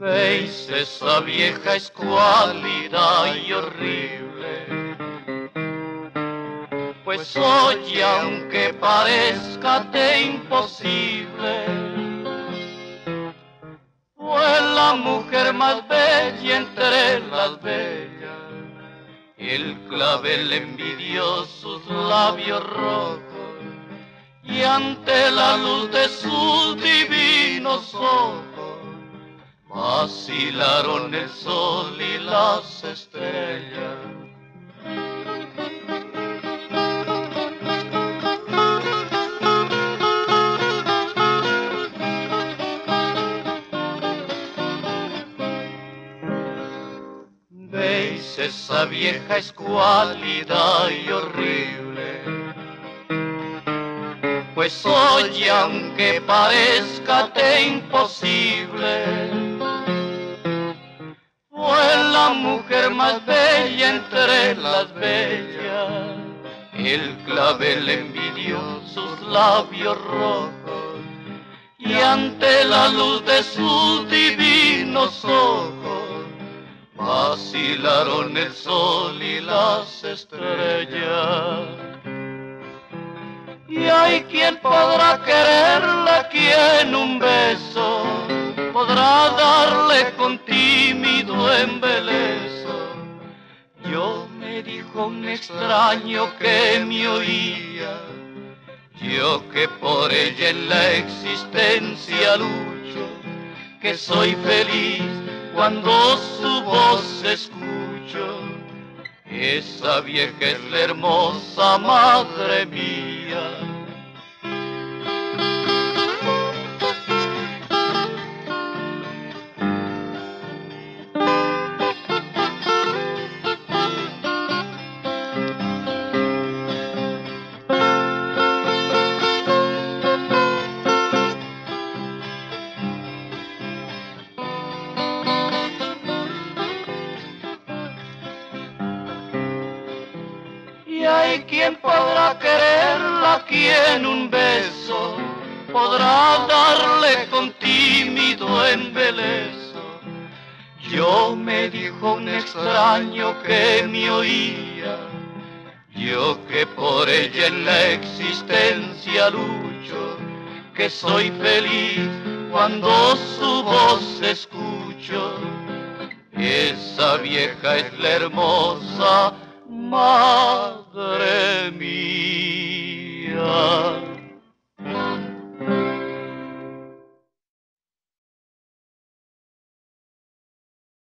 Veis esa vieja escuálida y horrible, pues oye, aunque parezcate imposible, fue la mujer más bella entre las bellas, y el clavel envidió sus labios rojos, y ante la luz de sus divinos ojos vacilaron el sol y las estrellas. ¿Veis esa vieja escuálida y horrible? Pues oye, aunque parezcate imposible, fue la mujer más bella entre las bellas, el clavel envidió sus labios rojos, y ante la luz de sus divinos ojos vacilaron el sol y las estrellas. Y hay quien podrá quererla, quien un beso podrá darle con tímido embeleso. Yo, me dijo un extraño que me oía, yo que por ella en la existencia lucho, que soy feliz cuando su voz escucho. Esa vieja es la hermosa madre mía. Y hay quien podrá quererla, quien un beso podrá darle con tímido embeleso. Yo, me dijo un extraño que me oía, yo que por ella en la existencia lucho, que soy feliz cuando su voz escucho. Esa vieja es la hermosa madre mía.